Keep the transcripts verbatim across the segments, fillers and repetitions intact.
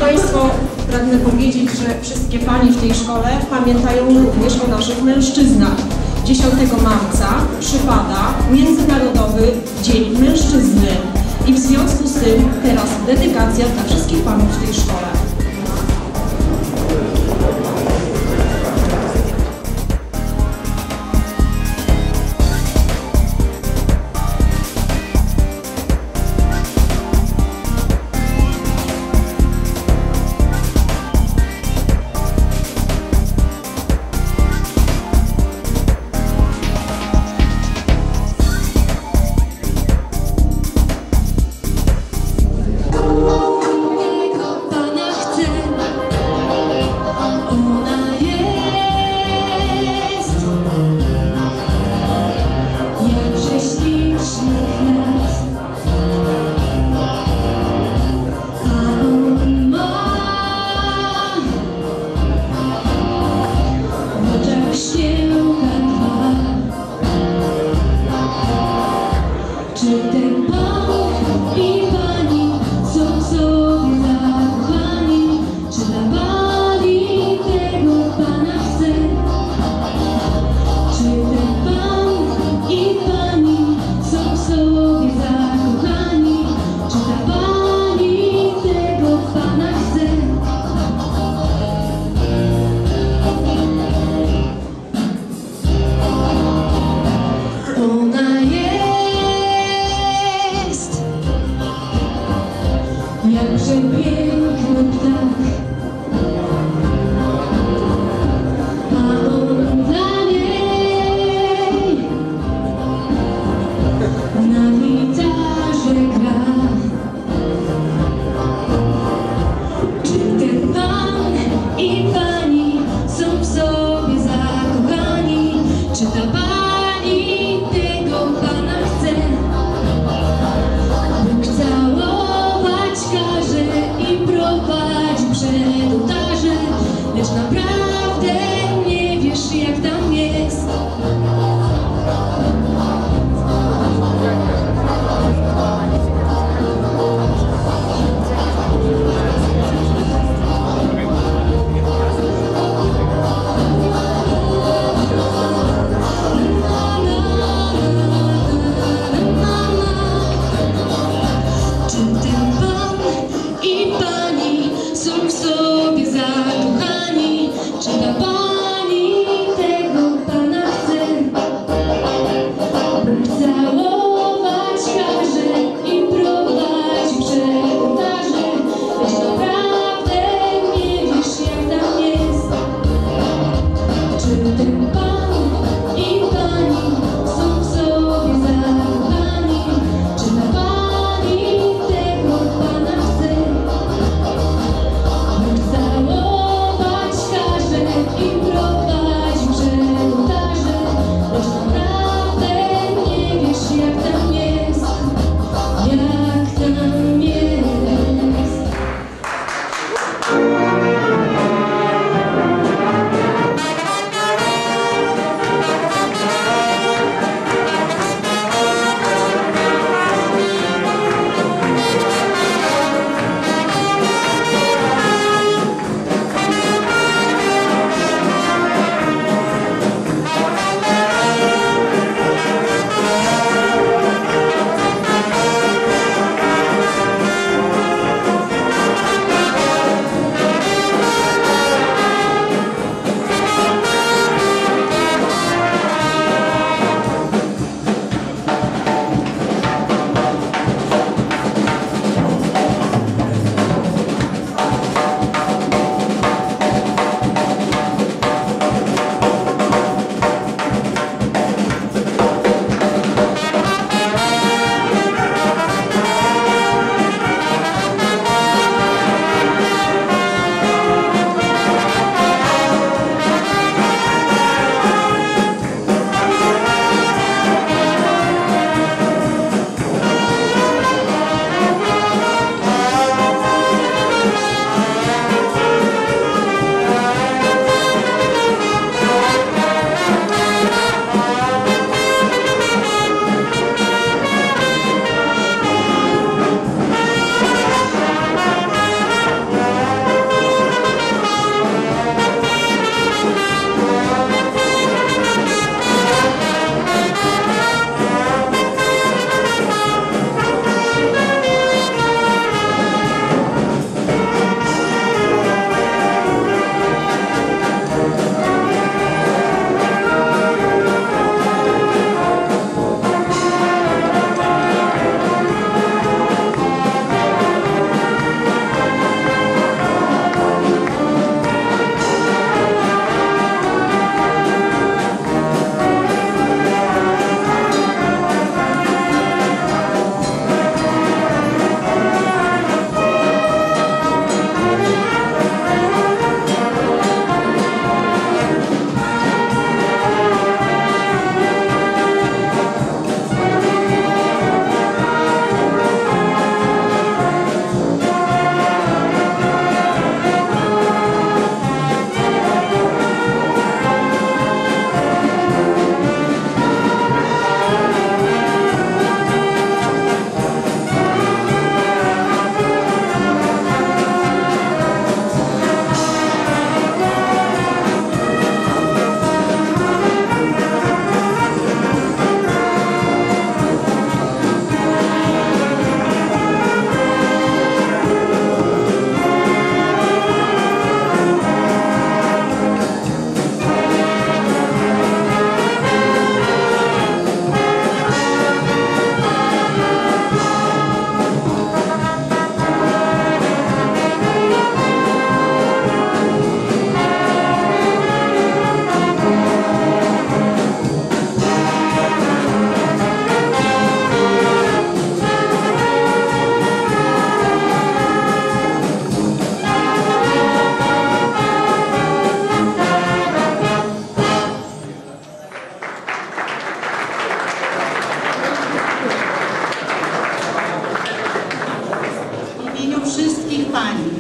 Państwo, pragnę powiedzieć, że wszystkie Panie w tej szkole pamiętają również o naszych mężczyznach. dziesiątego marca przypada Międzynarodowy Dzień Mężczyzny i w związku z tym teraz dedykacja dla wszystkich Panów w tej szkole. Jakże piękny ptak, a on dla niej na gitarze gra. Czy ten pan i pani są w sobie zakochani? Czy ta pani tego pana chce? Bóg całować każe i prowadzi przez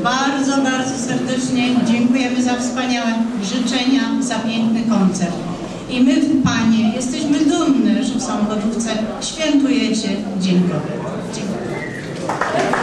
Bardzo, bardzo serdecznie dziękujemy za wspaniałe życzenia, za piękny koncert. I my, Panie, jesteśmy dumne, że w Samochodówce świętujecie Dzień Kobiet. Dziękuję.